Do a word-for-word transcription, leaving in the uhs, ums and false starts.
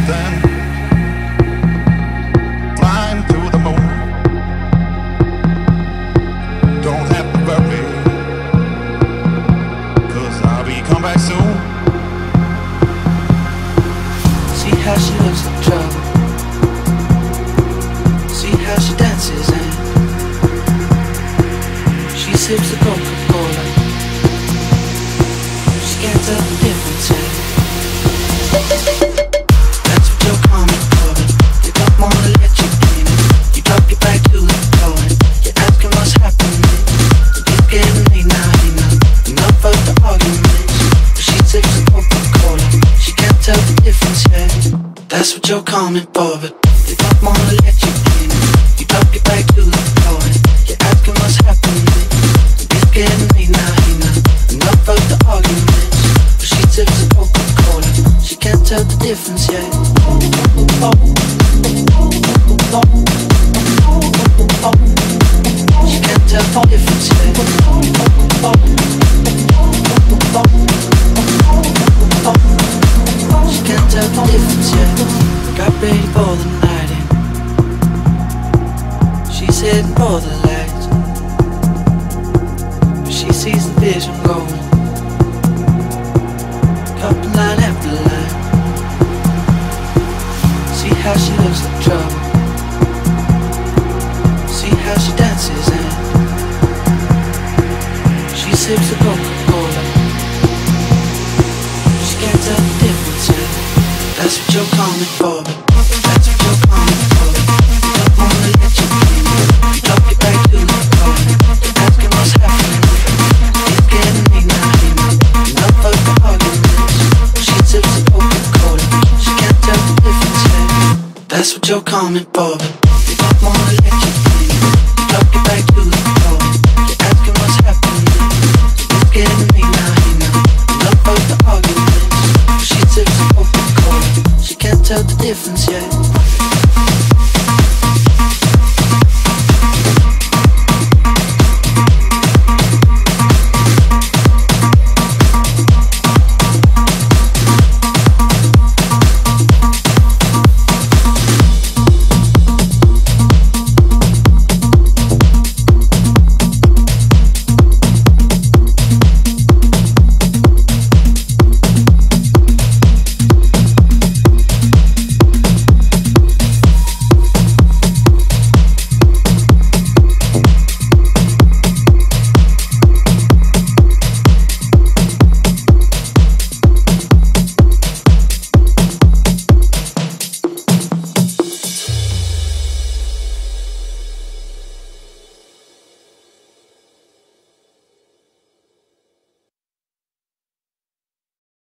something, flying to the moon. Don't have to worry, cause I'll be come back soon. See how she looks like trouble. See how she dances and she sips the Coca-Cola. She can't tell the difference yet. That's what you're coming for. They don't wanna let you in. You drop your back to the floor and you're asking what's happening. It's getting late now, you know. Enough of the arguments. But she sips the Coca-Cola. She can't tell the difference yet. That's what you're coming for, but they don't wanna let you in. You drop your back to the floor and you're asking what's happening. It's getting late now, you know. Enough of the arguments. But she sips the Coca-Cola. She can't tell the difference yet. She can't tell the difference yet. She can't tell the difference yet. Got ready for the night in. She's heading for the lights, but she sees the vision going. Couple line after line. See how she looks like trouble. See how she dances and she sips the Coca-Cola. She can't tell the difference yet. That's what you're coming for, but that's what you're coming for. You don't wanna let you in. You drop your back to the floor. You're asking what's happening. It's getting late now, you know. Enough of the arguments. She sips the Coca-Cola. She can't tell the difference yet. That's what you're coming for, but they don't wanna let you in. You drop your back to the floor. You're asking what's happening. It's getting late now, you know. Enough of the arguments. She sips the Coca-Cola. She can't tell the difference yet.